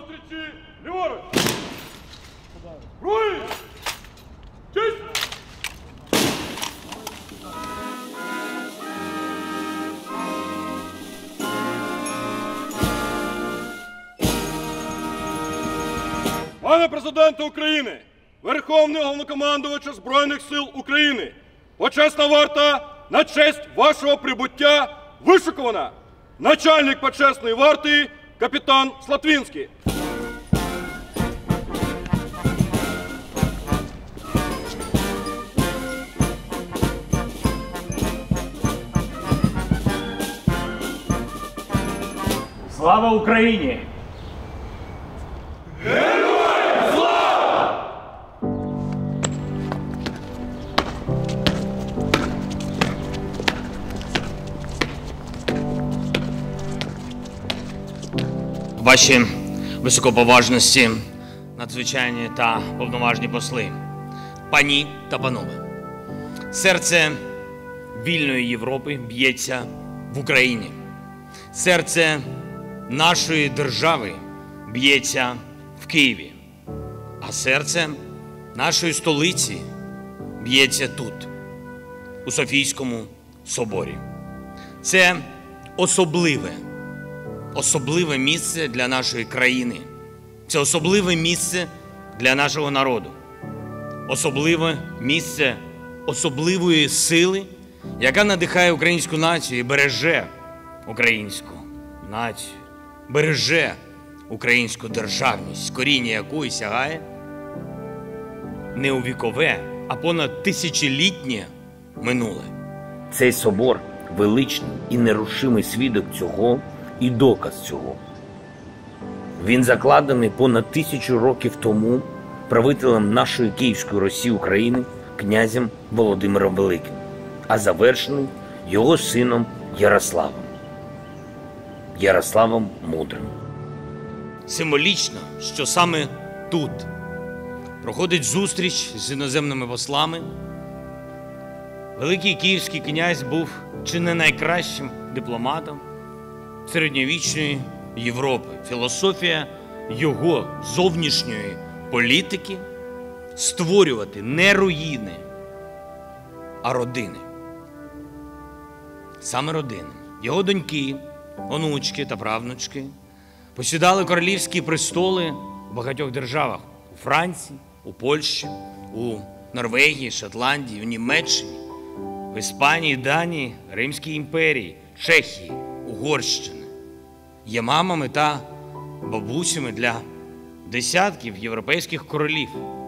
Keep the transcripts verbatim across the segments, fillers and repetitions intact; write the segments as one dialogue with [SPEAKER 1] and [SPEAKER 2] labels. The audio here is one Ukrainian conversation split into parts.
[SPEAKER 1] зустрічі ліворуч! Руй! Честь! Пане Президенте України, Верховний Головнокомандувач Збройних сил України, почесна варта на честь вашого прибуття вишикувана. Начальник почесної варти капітан Слатвінський.
[SPEAKER 2] Слава Україні!
[SPEAKER 1] Героям слава!
[SPEAKER 2] Ваші високоповажності, надзвичайні та повноважні посли, пані та панове, серце вільної Європи б'ється в Україні. Серце нашої держави б'ється в Києві, а серце нашої столиці б'ється тут, у Софійському соборі. Це особливе, особливе місце для нашої країни. Це особливе місце для нашого народу. Особливе місце особливої сили, яка надихає українську націю і береже українську націю, береже українську державність, коріння якої сягає не у вікове, а понад тисячолітнє минуле.
[SPEAKER 3] Цей собор – величний і нерушимий свідок цього і доказ цього. Він закладений понад тисячу років тому правителем нашої Київської Русі України князем Володимиром Великим, а завершений його сином Ярославом. Ярославом Мудрим.
[SPEAKER 2] Символічно, що саме тут проходить зустріч з іноземними послами. Великий київський князь був чи не найкращим дипломатом середньовічної Європи. Філософія його зовнішньої політики – створювати не руїни, а родини. Саме родини. Його доньки, онучки та правнучки посідали королівські престоли в багатьох державах. У Франції, у Польщі, у Норвегії, Шотландії, у Німеччині, в Іспанії, Данії, Римській імперії, Чехії, Угорщини. Є мамами та бабусями для десятків європейських королів.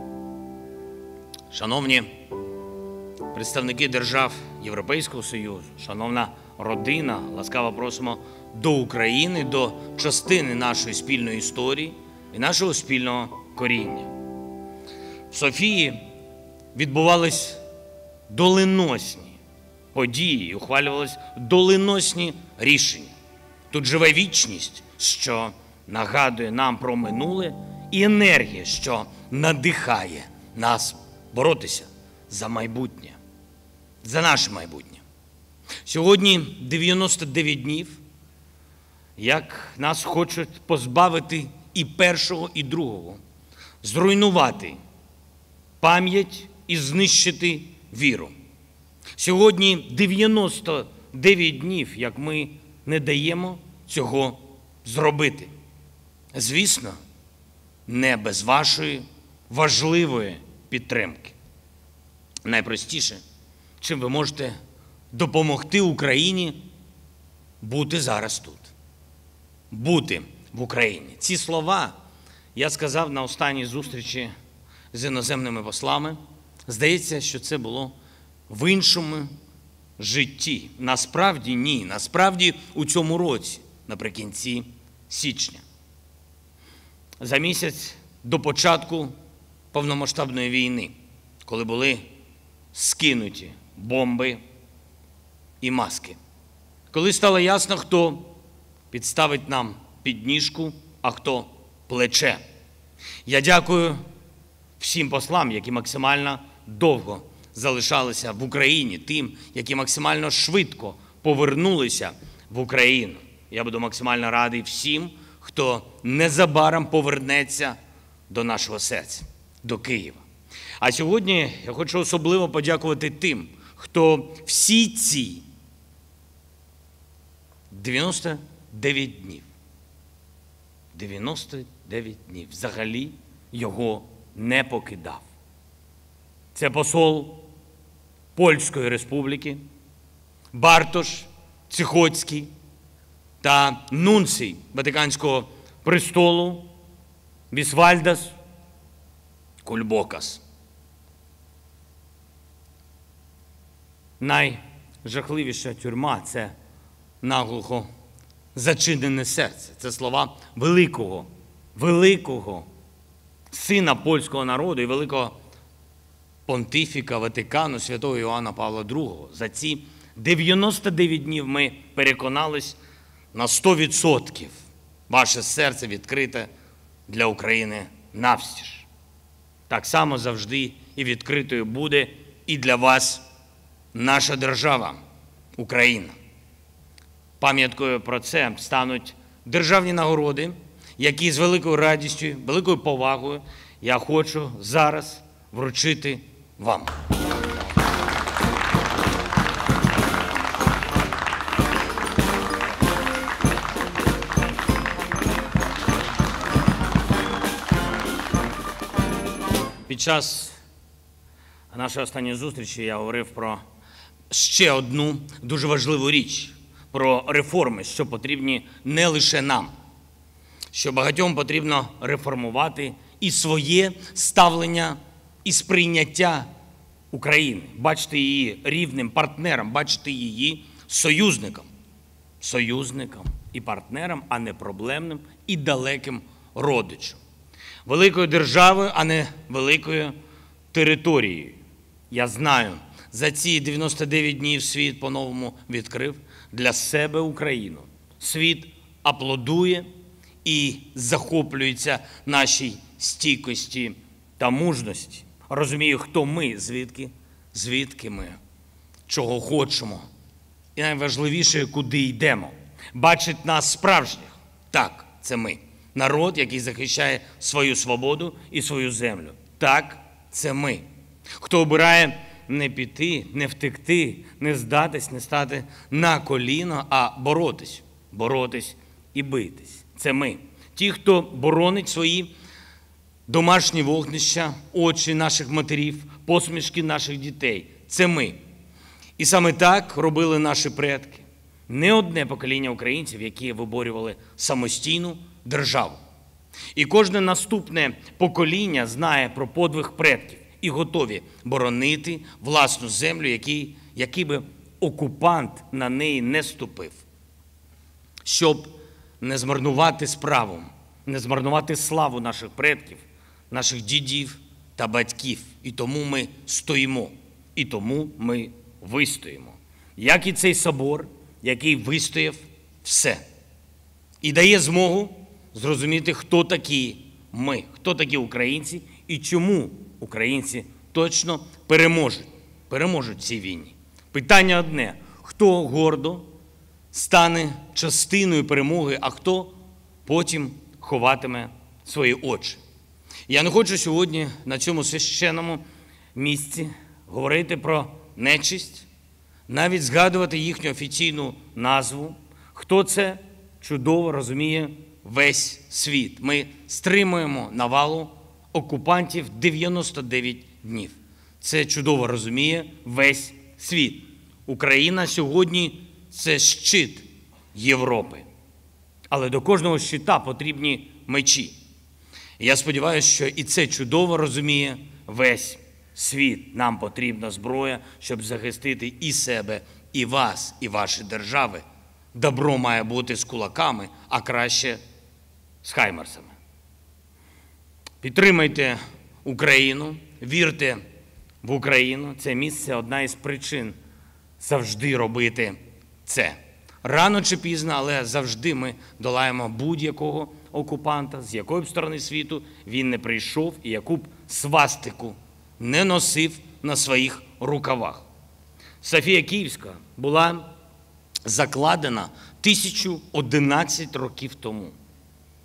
[SPEAKER 2] Шановні представники держав Європейського Союзу, шановна родина, ласкаво просимо до України, до частини нашої спільної історії і нашого спільного коріння. В Софії відбувались доленосні події і ухвалювались доленосні рішення. Тут живе вічність, що нагадує нам про минуле, і енергія, що надихає нас боротися за майбутнє, за наше майбутнє. Сьогодні дев'яносто дев'ять днів, як нас хочуть позбавити і першого, і другого, зруйнувати пам'ять і знищити віру. Сьогодні дев'яносто дев'ять днів, як ми не даємо цього зробити. Звісно, не без вашої важливої підтримки. Найпростіше, чим ви можете допомогти Україні бути зараз тут. Бути в Україні. Ці слова я сказав на останній зустрічі з іноземними послами. Здається, що це було в іншому житті. Насправді ні. Насправді у цьому році, наприкінці січня. За місяць до початку повномасштабної війни, коли були скинуті бомби і маски. Коли стало ясно, хто підставить нам підніжку, а хто плече. Я дякую всім послам, які максимально довго залишалися в Україні, тим, які максимально швидко повернулися в Україну. Я буду максимально радий всім, хто незабаром повернеться до нашого серця, до Києва. А сьогодні я хочу особливо подякувати тим, хто всі ці дев'яносто дев'ять днів, дев'яносто дев'ять днів взагалі його не покидав. Це посол Польської Республіки Бартош Циходський та нунцій Ватиканського престолу Вісвальдас Кульбокас. Найжахливіша тюрма – це наглухо зачинене серце. Це слова великого, великого сина польського народу і великого понтифіка Ватикану святого Іоанна Павла другого. За ці дев'яносто дев'ять днів ми переконались на сто відсотків. Ваше серце відкрите для України навстіж. Так само завжди і відкритою буде і для вас наша держава, Україна. Пам'яткою про це стануть державні нагороди, які з великою радістю, великою повагою я хочу зараз вручити вам. Під час нашої останньої зустрічі я говорив про ще одну дуже важливу річ – про реформи, що потрібні не лише нам, що багатьом потрібно реформувати і своє ставлення, і сприйняття України, бачити її рівним партнером, бачити її союзником. Союзником і партнером, а не проблемним і далеким родичем. Великою державою, а не великою територією. Я знаю, за ці дев'яносто дев'ять днів світ по-новому відкрив для себе Україну. Світ аплодує і захоплюється нашій стійкості та мужності. Розумію, хто ми, звідки, звідки ми, чого хочемо. І найважливіше, куди йдемо. Бачить нас справжніх. Так, це ми. Народ, який захищає свою свободу і свою землю. Так, це ми. Хто обирає не піти, не втекти, не здатись, не стати на коліно, а боротись. Боротись і битись. Це ми. Ті, хто боронить свої домашні вогнища, очі наших матерів, посмішки наших дітей. Це ми. І саме так робили наші предки. Не одне покоління українців, які виборювали самостійну державу. І кожне наступне покоління знає про подвиг предків і готові боронити власну землю, який, який би окупант на неї не ступив. Щоб не змарнувати справу, не змарнувати славу наших предків, наших дідів та батьків. І тому ми стоїмо, і тому ми вистоїмо. Як і цей собор, який вистояв все. І дає змогу зрозуміти, хто такі ми, хто такі українці і чому українці точно переможуть, переможуть в цій війні. Питання одне – хто гордо стане частиною перемоги, а хто потім ховатиме свої очі. Я не хочу сьогодні на цьому священному місці говорити про нечисть, навіть згадувати їхню офіційну назву. Хто це, чудово розуміє весь світ. Ми стримуємо навалу окупантів дев'яносто дев'ять днів. Це чудово розуміє весь світ. Україна сьогодні – це щит Європи. Але до кожного щита потрібні мечі. Я сподіваюся, що і це чудово розуміє весь світ. Нам потрібна зброя, щоб захистити і себе, і вас, і ваші держави. Добро має бути з кулаками, а краще з хаймерсами. Підтримайте Україну, вірте в Україну. Це місце – одна із причин завжди робити це. Рано чи пізно, але завжди ми долаємо будь-якого окупанта, з якої б сторони світу він не прийшов і яку б свастику не носив на своїх рукавах. Софія Київська була закладена тисячу одинадцять років тому.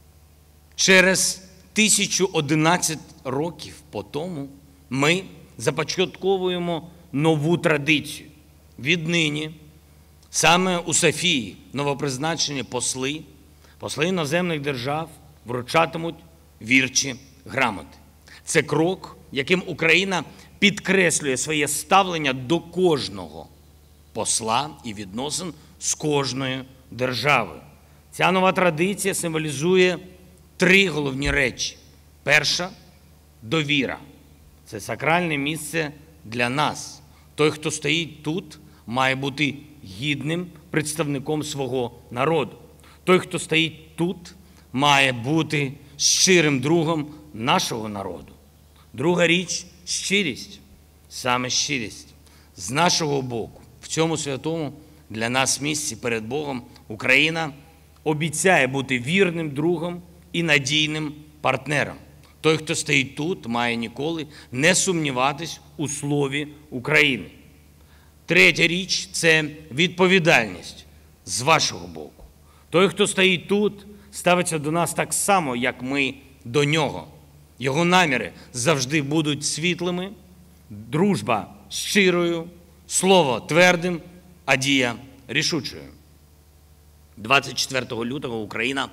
[SPEAKER 2] Через тисячу одинадцять років по тому ми започатковуємо нову традицію. Віднині саме у Софії новопризначені посли, посли іноземних держав вручатимуть вірчі грамоти. Це крок, яким Україна підкреслює своє ставлення до кожного посла і відносин з кожною державою. Ця нова традиція символізує три головні речі. Перша – довіра. Це сакральне місце для нас. Той, хто стоїть тут, має бути гідним представником свого народу. Той, хто стоїть тут, має бути щирим другом нашого народу. Друга річ – щирість. Саме щирість. З нашого боку, в цьому святому для нас місці перед Богом Україна обіцяє бути вірним другом і надійним партнером. Той, хто стоїть тут, має ніколи не сумніватись у слові України. Третя річ – це відповідальність з вашого боку. Той, хто стоїть тут, ставиться до нас так само, як ми до нього. Його наміри завжди будуть світлими, дружба щирою, слово твердим, а дія рішучою. двадцять четвертого лютого Україна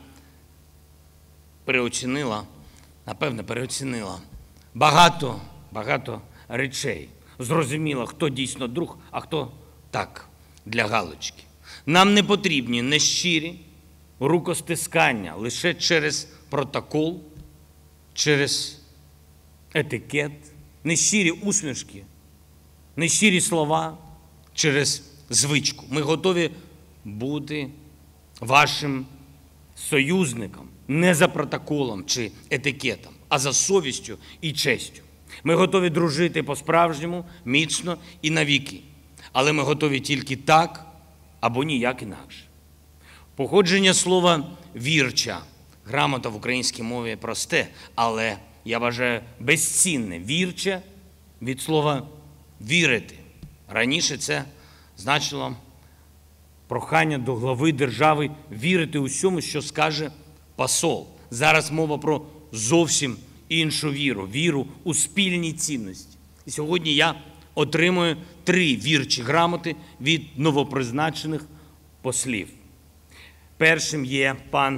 [SPEAKER 2] переоцінила, напевне, переоцінила багато, багато речей. Зрозуміла, хто дійсно друг, а хто так, для галочки. Нам не потрібні нещирі рукостискання лише через протокол, через етикет, нещирі усмішки, нещирі слова через звичку. Ми готові бути вашим союзником не за протоколом чи етикетом, а за совістю і честю. Ми готові дружити по-справжньому, міцно і навіки. Але ми готові тільки так або ніяк інакше. Походження слова «вірча», грамота в українській мові просте, але, я вважаю, безцінне. Вірча від слова «вірити». Раніше це значило прохання до глави держави вірити усьому, що скаже посол. Зараз мова про зовсім іншу віру, віру у спільні цінності. І сьогодні я отримую три вірчі грамоти від новопризначених послів. Першим є пан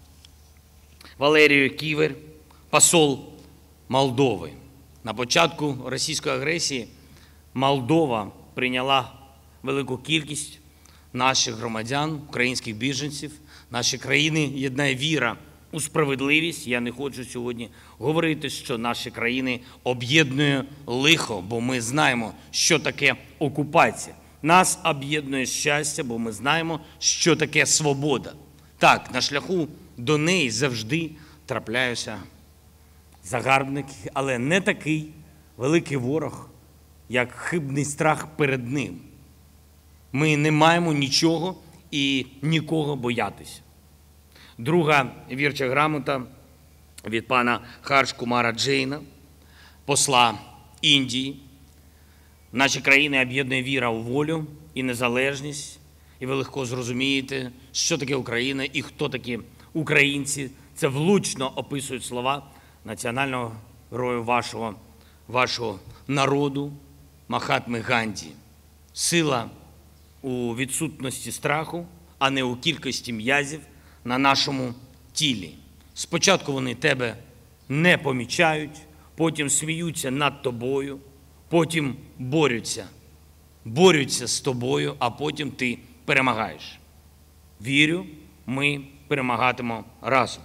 [SPEAKER 2] Валерій Ківер, посол Молдови. На початку російської агресії Молдова прийняла велику кількість наших громадян, українських біженців. Наші країни єднає віра у справедливість. Я не хочу сьогодні говорити, що наші країни об'єднує лихо, бо ми знаємо, що таке окупація. Нас об'єднує щастя, бо ми знаємо, що таке свобода. Так, на шляху до неї завжди трапляються загарбники, але не такий великий ворог, як хибний страх перед ним. Ми не маємо нічого і нікого боятися. Друга вірча грамота від пана Харш Кумара Джейна, посла Індії. Наші країни об'єднує віра у волю і незалежність. І ви легко зрозумієте, що таке Україна і хто такі українці. Це влучно описують слова національного героя вашого, вашого народу Махатми Ганді. Сила у відсутності страху, а не у кількості м'язів на нашому тілі. Спочатку вони тебе не помічають, потім сміються над тобою, потім борються, борються з тобою, а потім ти перемагаєш. Вірю, ми перемагатимемо разом.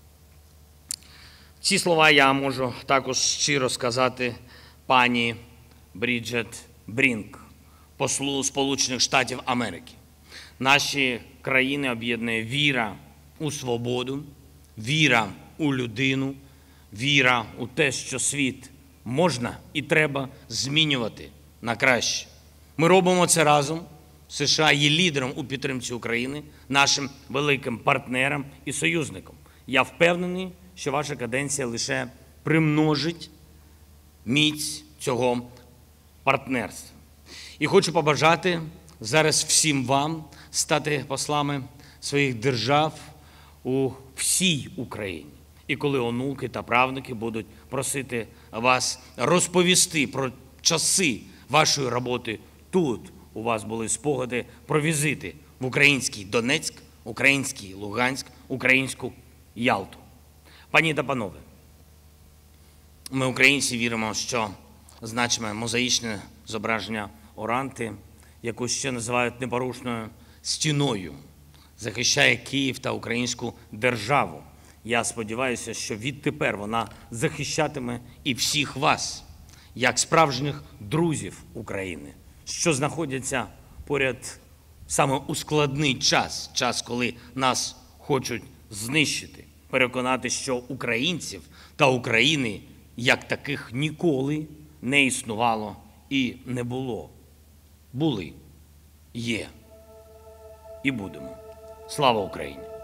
[SPEAKER 2] Ці слова я можу також щиро сказати пані Бріджет Брінк, послу Сполучених Штатів Америки. Наші країни об'єднує віра у свободу, віра у людину, віра у те, що світ можна і треба змінювати на краще. Ми робимо це разом. США є лідером у підтримці України, нашим великим партнером і союзником. Я впевнений, що ваша каденція лише примножить міць цього партнерства. І хочу побажати зараз всім вам стати послами своїх держав у всій Україні. І коли онуки та правнуки будуть просити вас розповісти про часи вашої роботи тут, у вас були спогади про візити в український Донецьк, український Луганськ, українську Ялту. Пані та панове, ми, українці, віримо, що значиме мозаїчне зображення Оранти, яку ще називають непорушною стіною, захищає Київ та українську державу. Я сподіваюся, що відтепер вона захищатиме і всіх вас, як справжніх друзів України, що знаходяться поряд саме у складний час, час, коли нас хочуть знищити, переконати, що українців та України як таких ніколи не існувало і не було. Були, є і будемо. Слава Україні!